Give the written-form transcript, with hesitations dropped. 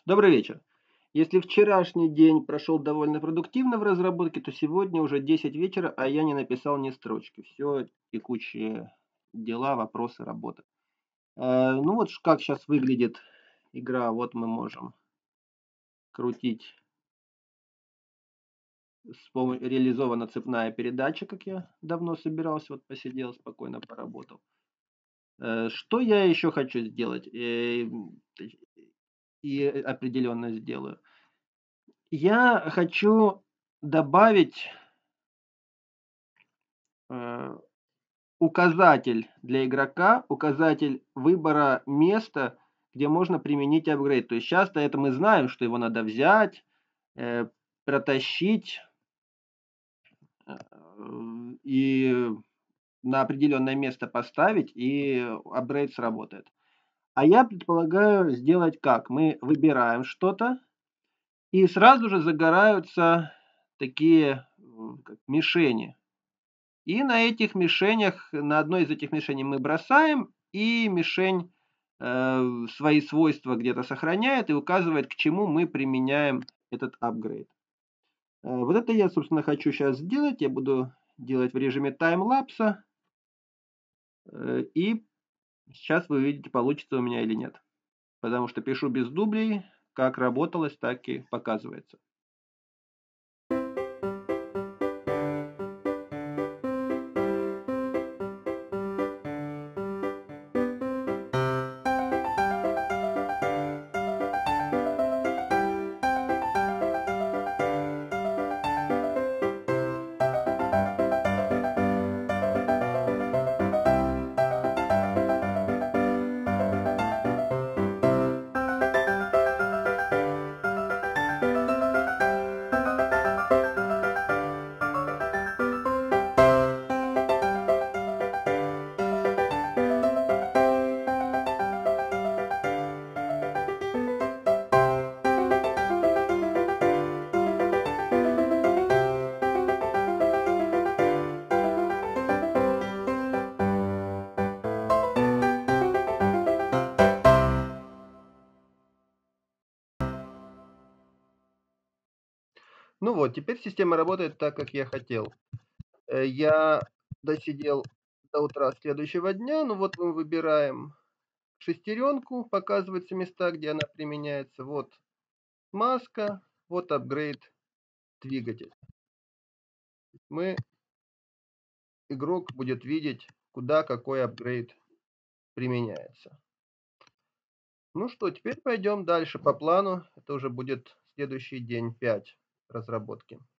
Добрый вечер. Если вчерашний день прошел довольно продуктивно в разработке, то сегодня уже 10 вечера, а я не написал ни строчки. Все текущие дела, вопросы, работа. Ну вот как сейчас выглядит игра. Вот мы можем крутить. Реализована цепная передача, как я давно собирался. Вот посидел спокойно, поработал. Что я еще хочу сделать? И определенно сделаю. Я хочу добавить э, указатель для игрока, указатель выбора места, где можно применить апгрейд. То есть часто это мы знаем, что его надо взять, э, протащить э, и на определенное место поставить, и апгрейд сработает. А я предполагаю сделать как? Мы выбираем что-то, и сразу же загораются такие как мишени. И на этих мишенях, на одной из этих мишеней мы бросаем, и мишень свои свойства где-то сохраняет и указывает, к чему мы применяем этот апгрейд. Вот это я, собственно, хочу сейчас сделать. Я буду делать в режиме таймлапса. И сейчас вы увидите, получится у меня или нет. Потому что пишу без дублей. Как работалось, так и показывается. Ну вот, теперь система работает так, как я хотел. Я досидел до утра следующего дня. Ну вот мы выбираем шестеренку, показываются места, где она применяется. Вот маска, вот апгрейд двигатель. Игрок будет видеть, куда какой апгрейд применяется. Ну что, теперь пойдем дальше по плану. Это уже будет следующий день 5 разработки.